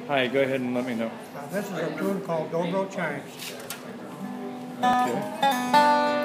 Hi, go ahead and let me know. This is a tune called Dobro Chimes. Okay.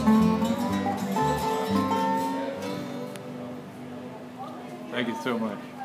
Thank you so much.